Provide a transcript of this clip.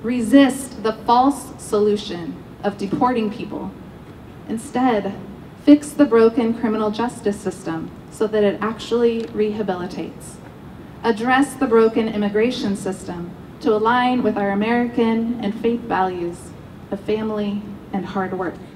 Resist the false solution of deporting people. Instead, fix the broken criminal justice system so that it actually rehabilitates. Address the broken immigration system to align with our American and faith values of family and hard work.